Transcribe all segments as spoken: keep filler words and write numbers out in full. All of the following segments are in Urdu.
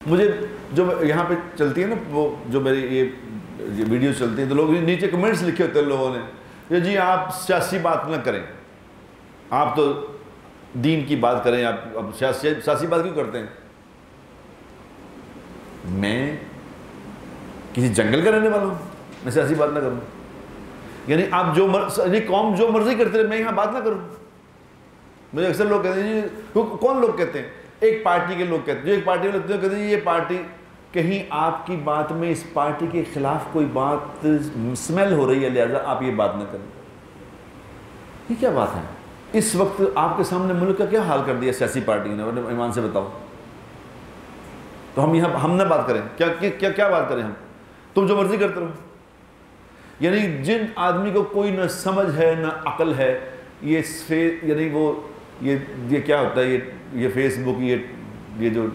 مجھے جو یہاں پہ چلتی ہے نا وہ جو میری یہ ویڈیو چلتی ہیں تو لوگ نیچے کمنٹس لکھے ہوتے ہیں لوگوں نے کہ جی آپ سیاسی بات نہ کریں، آپ تو دین کی بات کریں، آپ اب سیاسی سیاسی بات کیوں کرتے ہیں؟ میں کسی جنگل کا رہنے والا ہوں، میں سیاسی بات نہ کروں؟ یعنی آپ جو یعنی قوم جو مرضی کرتے رہے میں یہاں بات نہ کروں؟ مجھے اکثر لوگ کہتے ہیں جی، کون لوگ کہتے ہیں؟ ایک پارٹی کے لوگ کہتے ہیں، جو ایک پارٹی والے کہتے ہیں یہ پارٹی، کہیں آپ کی بات میں اس پارٹی کے خلاف کوئی بات سمیل ہو رہی ہے لہذا آپ یہ بات نہ کریں۔ یہ کیا بات ہے؟ اس وقت آپ کے سامنے ملک کا کیا حال کر دیا سیاسی پارٹی نے؟ ایمان سے بتاؤ تو ہم یہاں ہم نہ بات کریں؟ کیا کیا کیا بات کریں ہم؟ تم جو مرضی کرتے رہو۔ یعنی جن آدمی کو کوئی نہ سمجھ ہے نہ عقل ہے، یہ یعنی وہ یہ یہ کیا ہوتا ہے، یہ یہ فیس بک، یہ یہ جو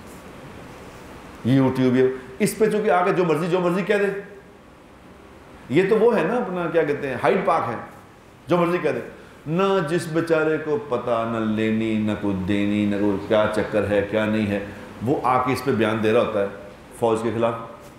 یوٹیوب، یہ اس پہ چونکہ آ کے جو مرضی جو مرضی کہہ دے، یہ تو وہ ہے نا اپنا کیا کہتے ہیں ہائیڈ پارک ہے، جو مرضی کہہ دے، نہ جس بیچارے کو پتہ نہ لینی نہ کوئی دینی نہ کوئی کیا چکر ہے کیا نہیں ہے، وہ آ کے اس پہ بیان دے رہا ہوتا ہے فوج کے خلاف۔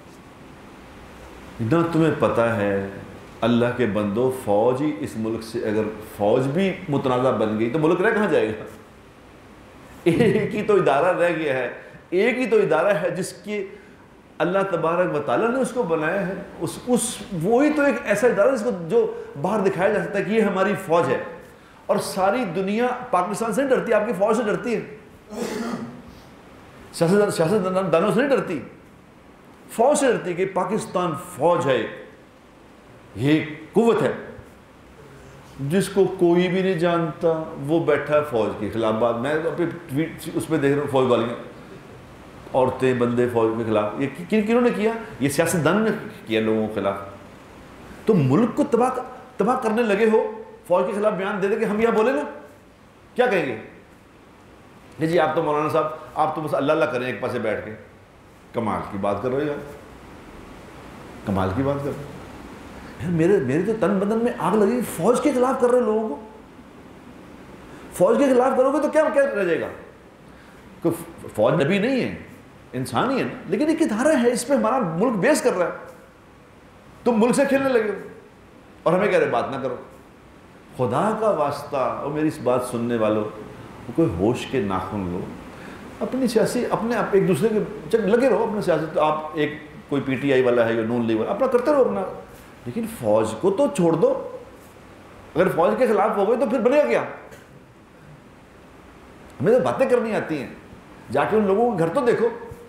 نہ تمہیں پتہ ہے اللہ کے بندو، فوج ہی اس ملک سے اگر فوج بھی متنازع بن گئی تو ملک رہ کہاں جائے گا؟ ایک ہی تو ادارہ رہ گیا ہے، ایک ہی تو ادارہ ہے جس کی اللہ تبارک و تعالیٰ نے اس کو بنایا ہے، اس اس وہی تو ایک ایسا ادارہ جس کو جو باہر دکھایا جا سکتا ہے کہ یہ ہماری فوج ہے، اور ساری دنیا پاکستان سے نہیں ڈرتی، آپ کی فوج سے ڈرتی ہے، سیاست سیاست دانوں سے نہیں ڈرتی، فوج سے ڈرتی کہ پاکستان فوج ہے، یہ قوت ہے۔ جس کو کوئی بھی نہیں جانتا وہ بیٹھا ہے فوج کے خلاف بات۔ میں اپنے ٹویٹ اس پہ دیکھ رہا ہوں فوج والیاں، عورتیں بندے فوج کے خلاف، یہ کن کنہوں نے کیا؟ یہ سیاستدان نے کیا لوگوں کے خلاف۔ تو ملک کو تباہ تباہ کرنے لگے ہو، فوج کے خلاف بیان دے دے کہ ہم یہاں بولے نا، کیا کہیں گے؟ کہ جی آپ تو مولانا صاحب آپ تو بس اللہ اللہ کریں ایک پاسے بیٹھ کے، کمال کی بات کر رہے ہو یار، کمال کی بات کر رہے ہو یار، میرے میرے تو تن بدن میں آگ لگی، فوج کے خلاف کر رہے لوگوں کو، فوج کے خلاف کرو گے تو کیا کیا رہ جائے گا؟ فوج نبی نہیں ہے، انسان ہی ہے، لیکن ایک ادارہ ہے، اس پہ ہمارا ملک بیس کر رہا ہے، تم ملک سے کھیلنے لگے ہو اور ہمیں کہہ رہے بات نہ کرو۔ خدا کا واسطہ، اور میری اس بات سننے والوں کوئی ہوش کے ناخن لو، اپنی سیاسی اپنے آپ ایک دوسرے کے لگے رہو اپنا سیاست، آپ ایک کوئی پی ٹی آئی والا ہے یا نون لیگ والا اپنا کرتے رہو اپنا، لیکن فوج کو تو چھوڑ دو۔ اگر فوج کے خلاف ہو گئے تو پھر بنے گا کیا؟ ہمیں تو باتیں کرنی آتی ہیں، جا کے ان لوگوں کو گھر تو دیکھو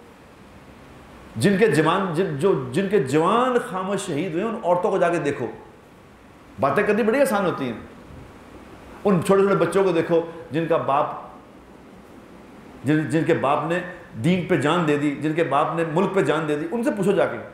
جن کے جوان جن جو جن کے جوان خاموش شہید ہوئے، ان عورتوں کو جا کے دیکھو، باتیں کرنی بڑی آسان ہوتی ہیں۔ ان چھوٹے چھوٹے بچوں کو دیکھو جن کا باپ جن جن کے باپ نے دین پہ جان دے دی، جن کے باپ نے ملک پہ جان دے دی، ان سے پوچھو جا کے۔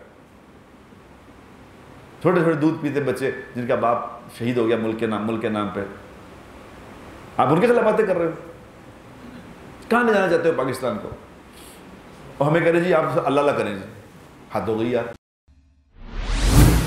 چھوٹے چھوٹے دودھ پیتے بچے جن کا باپ شہید ہو گیا ملک کے نام ملک کے نام پہ، آپ ان کے خلاف باتیں کر رہے ہو؟ کہاں لے جانا چاہتے ہو پاکستان کو؟ اور ہمیں کہہ رہے جی آپ اللہ اللہ کریں، جی حد ہو گئی یار۔